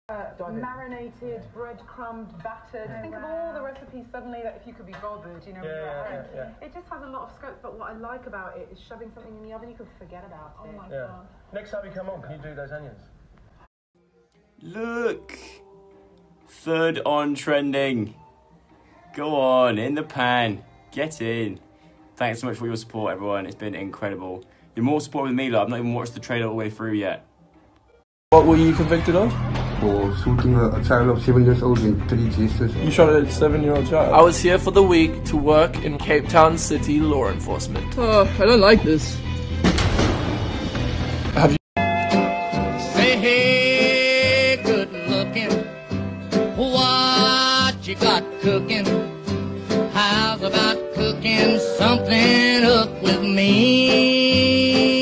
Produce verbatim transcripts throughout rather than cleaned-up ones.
Uh, marinated, breadcrumbed, battered. Oh, think wow. of all the recipes suddenly that if you could be bothered, you know, yeah, when you're yeah, at home. Yeah, yeah. It just has a lot of scope, but what I like about it is shoving something in the oven, you could forget about oh it. My yeah. God. Next time you come on, can you do those onions? Look! Third on trending. Go on, in the pan. Get in. Thanks so much for your support, everyone. It's been incredible. You're more supportive with me, like, I've not even watched the trailer all the way through yet. What were you convicted of? For shooting a, a child of seven years old in three cases. You shot a seven-year-old child? I was here for the week to work in Cape Town City law enforcement. Oh, I don't like this. Have you... Say, hey, good looking. What you got cooking? How's about cooking something up with me?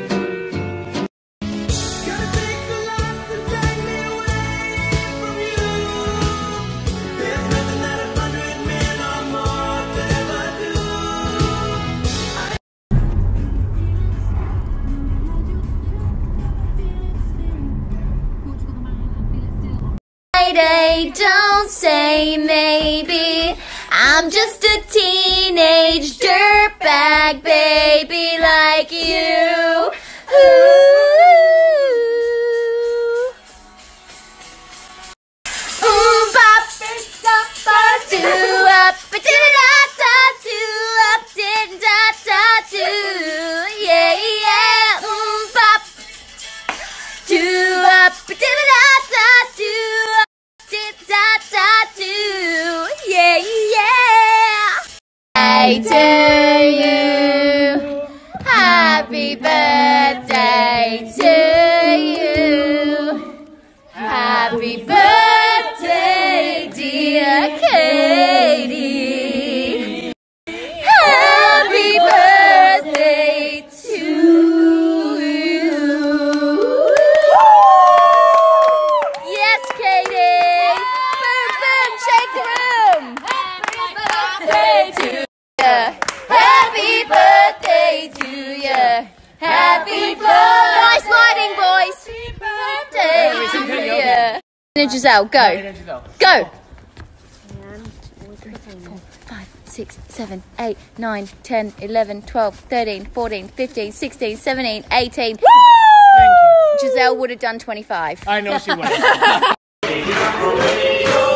Don't say maybe. I'm just a teenage dirtbag baby like you. Ooh, bop, bop, bop, doo, up, da da da doo, up, da da doo, yeah, yeah. Ooh, bop, doo, up, da da da doo. Da da do, yeah, yeah. Hey to you, happy birthday to you, happy birthday, dear Katie, happy birthday to you. Yes, Katie. Shake the room! Happy birthday to you! Happy birthday to you! Happy birthday! Nice lighting, boys! Happy birthday to you! Giselle, go! Go! three, four, five, six, seven, eight, nine, ten, eleven, twelve, thirteen, fourteen, fifteen, sixteen, seventeen, eighteen. Woo! Thank you. Giselle would have done twenty-five. I know she would.